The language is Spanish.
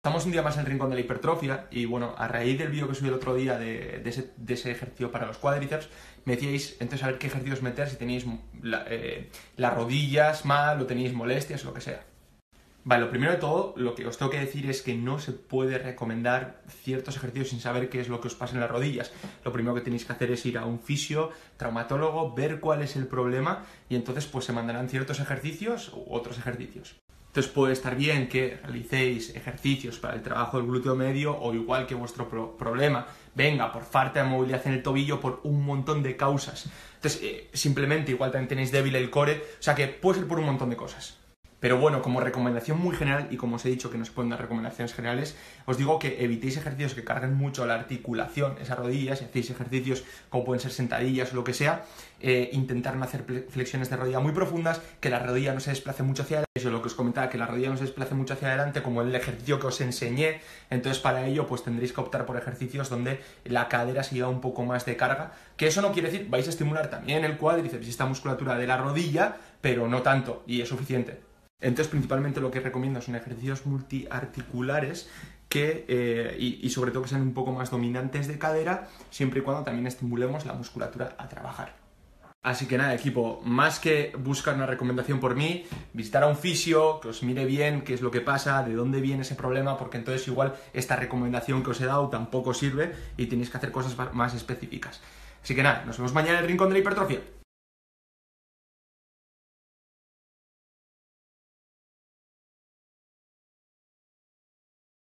Estamos un día más en el rincón de la hipertrofia y bueno, a raíz del vídeo que subí el otro día de ese ejercicio para los cuádriceps, me decíais entonces a ver qué ejercicios meter si tenéis las rodillas mal o tenéis molestias o lo que sea. Vale, lo primero de todo, lo que os tengo que decir es que no se puede recomendar ciertos ejercicios sin saber qué es lo que os pasa en las rodillas. Lo primero que tenéis que hacer es ir a un fisio, traumatólogo, ver cuál es el problema y entonces pues se mandarán ciertos ejercicios u otros ejercicios. Entonces puede estar bien que realicéis ejercicios para el trabajo del glúteo medio o igual que vuestro problema venga por falta de movilidad en el tobillo por un montón de causas. Entonces simplemente igual también tenéis débil el core, o sea que puede ser por un montón de cosas. Pero bueno, como recomendación muy general, y como os he dicho que no se pueden dar recomendaciones generales, os digo que evitéis ejercicios que carguen mucho la articulación, esas rodillas, si hacéis ejercicios como pueden ser sentadillas o lo que sea, intentar no hacer flexiones de rodilla muy profundas, que la rodilla no se desplace mucho hacia adelante, eso es lo que os comentaba, que la rodilla no se desplace mucho hacia adelante, como el ejercicio que os enseñé. Entonces para ello pues tendréis que optar por ejercicios donde la cadera se lleva un poco más de carga, que eso no quiere decir, vais a estimular también el cuádriceps y esta musculatura de la rodilla, pero no tanto, y es suficiente. Entonces, principalmente lo que recomiendo son ejercicios multiarticulares y sobre todo que sean un poco más dominantes de cadera, siempre y cuando también estimulemos la musculatura a trabajar. Así que nada, equipo, más que buscar una recomendación por mí, visitar a un fisio, que os mire bien qué es lo que pasa, de dónde viene ese problema, porque entonces igual esta recomendación que os he dado tampoco sirve y tenéis que hacer cosas más específicas. Así que nada, nos vemos mañana en el Rincón de la Hipertrofia.